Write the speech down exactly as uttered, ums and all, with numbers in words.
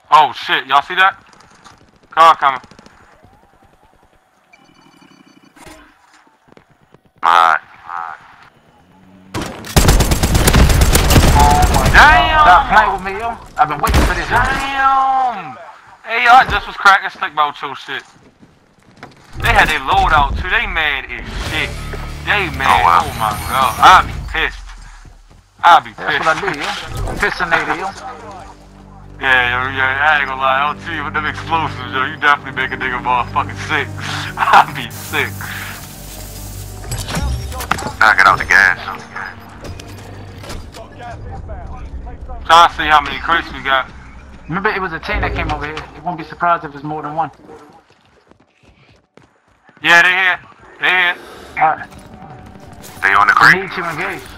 Oh shit, y'all see that? Car coming. Alright. Oh my damn! Stop playing with me, yo. I've been waiting for this. Damn! Hey, y'all just was cracking slick about your shit. They had their load out too. They mad as shit. They mad. Oh, wow. Oh my god. I'll be pissed. I'll be pissed. That's what I do, yo. Pissinator, yo. Yeah, yo, yeah, I ain't gonna lie. I'll tell you with them explosives, yo. You definitely make a nigga motherfucking sick. I'll be sick. Gotta get out the gas. Trying to see how many crates we got. Remember, it was a team that came over here. It won't be surprised if it's more than one. Yeah, they here. They here. Alright. They on the I crate? need to engage.